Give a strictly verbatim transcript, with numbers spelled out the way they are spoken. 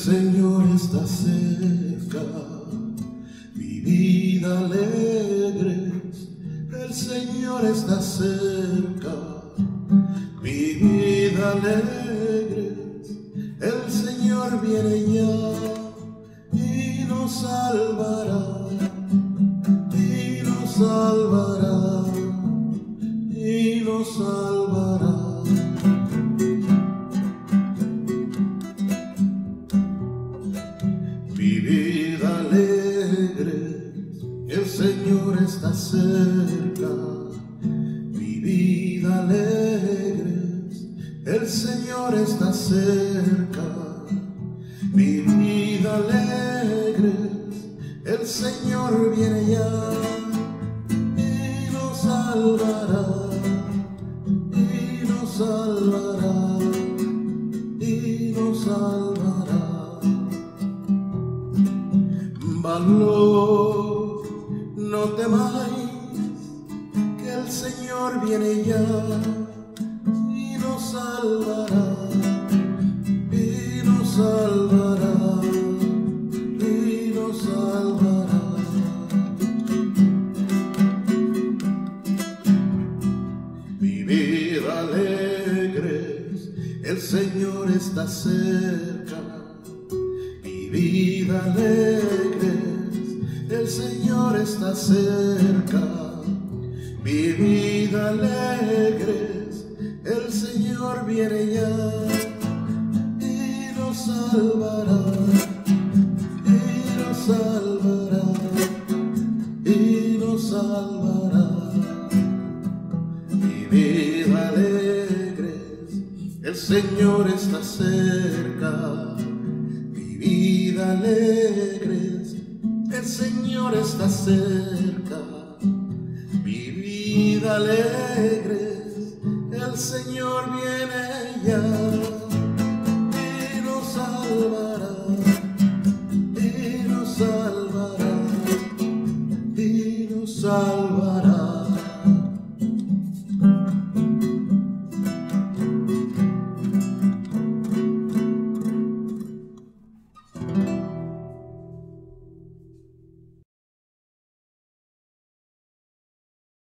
Señor está cerca, vivid alegres. El Señor está cerca, vivid alegres. El Señor viene ya y nos salvará, y nos salvará, y nos salvará. Vivid alegres, el Señor está cerca. Vivid alegres, el Señor está cerca. Vivid alegres, el Señor viene ya y nos salvará, y nos salvará, y nos salvará. Valor, no temáis, que el Señor viene ya y nos salvará, y nos salvará, y nos salvará. Vivid alegres, el Señor está cerca. Vivid alegres, el Señor está cerca. Vivid alegres, el Señor viene ya y nos salvará, y nos salvará, y nos salvará. Vivid alegres, el Señor está cerca. Vivid alegres, el Señor está cerca. Vivid alegres, el Señor viene ya.